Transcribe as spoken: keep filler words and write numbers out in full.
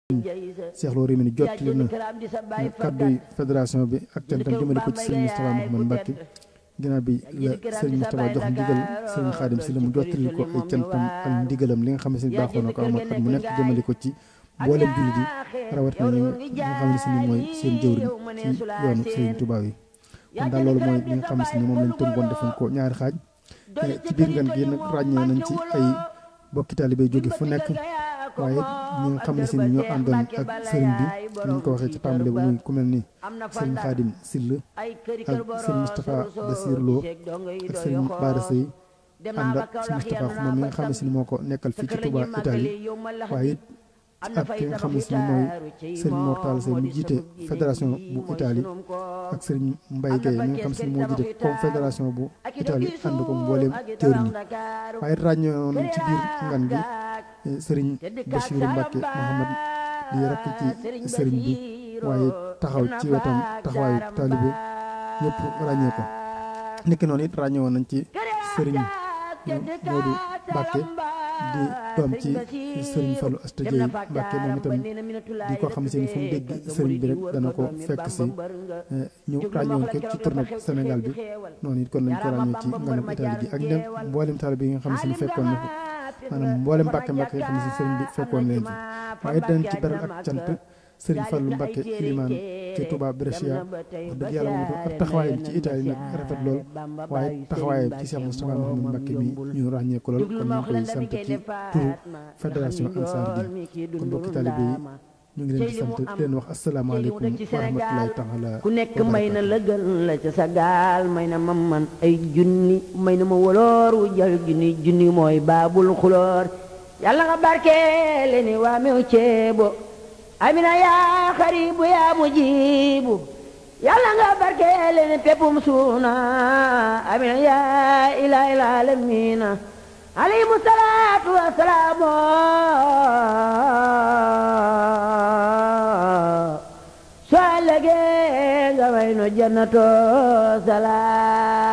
Cheikh Lo Rimini jottali na kaddu fédération bi ak cantam jëmale ko ci Serigne Moustapha Mouhamed Mbacké ginnaaw bi la Serigne Moustapha jox ndigal Serigne Khadim Sylla mu jottali ko ay cantam ak ndigalam li nga xam ne si baaxoo na ko amoon at mu nekk jëmale ko ci mboolem jullit yi rawatina ñi nga xam ne si ni mooy seen jëwriñ ci yoonu Serigne Touba yi kon daal loolu mooy li nga xam ne si ni moom lañ tënkoon defoon ko ñaari xaaj ci biir ngan gi nag ràññee nañ ci ay bokki taalibe jóge fu nekk waaye ñi nga xam ne si ni ñoo àndoon ak sëriñ bi ni ñu ko waxee ci tàmbale bu muy ku mel ni sëriñ Khadim Sylla ak sëriñ Moustapha Bassirou Lo ak sëriñ Bara Seye ànd ak sëriñ Moustapha Xuma mi nga xam ne si ni moo ko nekkal fii ci Touba Italie waaye ak ki nga xam ne si ni mooy sëriñ Mor Talla Seye mu jiite fédération bu Italie ak sëriñ Mbaye Gueye mi nga xam si ni moo jiite confédération bu Italie ànd ko mbooleem jëwriñ ñi waaye ràññoon ci biir ngan gi sëriñ Bassirou Mbacké Mouhamad di rakk ci sëriñ bi waaye taxaw ci wetam taxawaayu taalibe ñëpp ràññee ko niki noonu it ràññee woon nañ ci sëriñ Modou Mbacké di doom ci sëriñ Fallou Asta Dieye Mbacké moom itam di ko xam si ni fu mu dégg sëriñ bi rek dana ko fekk si ñu ràññewoon ko ci tournée Sénégal bi noonu it kon lañ ko ràññee ci nganam Italie gi ak ñoom mboolem taalibe yi nga xam si ni fekkoon na ko maanaam mboolem Mbacké Mbacké yi nga xam ne si sëriñ bi fekkoon leen ci waaye dañ ci beral ak cant sëriñ Fallou Mbacké Ilimaan ci Touba Brescia wax dëgg yàlla moom ak taxawaayam ci Italie nag rafet lool waaye taxawaayam ci Cheikh Moustapha Mouhamed Mbacké mi ñu ràññee ko lool kon ñu ngi koy sant ci turu fédération Ansar Dine kon mbokki taalibe yi ñu ngi leen di sant leen wax asalaamaaleykum wa rahmatulahi taala ku nekk may na la gën la ca sa gaal may na ma man ay junni may na ma woloor wu jël junni junni mooy baabul xuloor yàlla nga barkeele ni waa mew ceebo amina yaa xaribu yaa mujibu yàlla nga barkeele ni peppum suuna amina yaa ilaahil aalamiina alayhimu salaatu wa salaamu soo lëgee nga way no jannato salaam